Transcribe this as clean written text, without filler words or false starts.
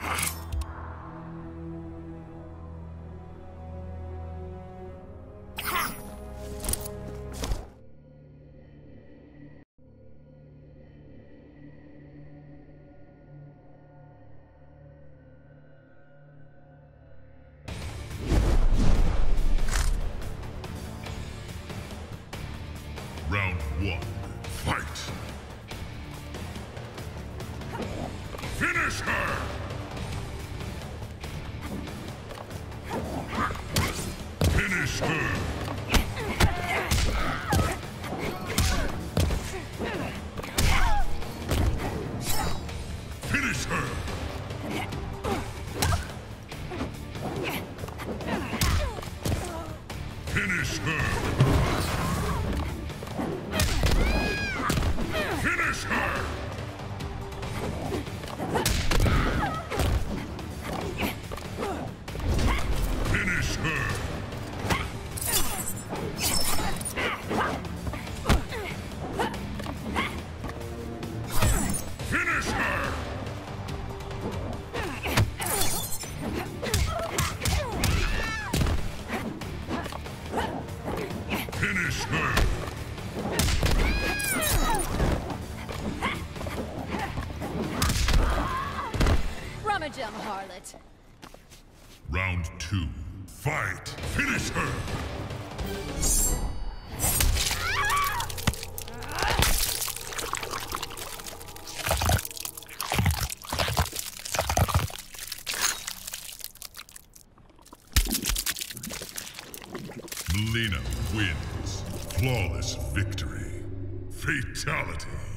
Round one, fight! Finish her! Finish her! Finish her! Finish her! Finish her! Finish her! Finish her! Finish her! Rummagem, harlot. Round two, fight! Finish her! Mileena wins. Flawless victory. Fatality.